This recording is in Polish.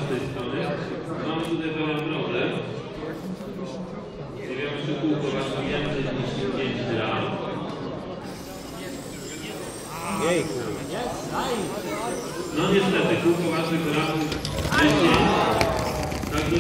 tej strony. Mamy tutaj pewien problem. Nie wiem, czy kółko wasze więcej niż 5 gram. Jejku. No niestety, kółko waszych gramów będzie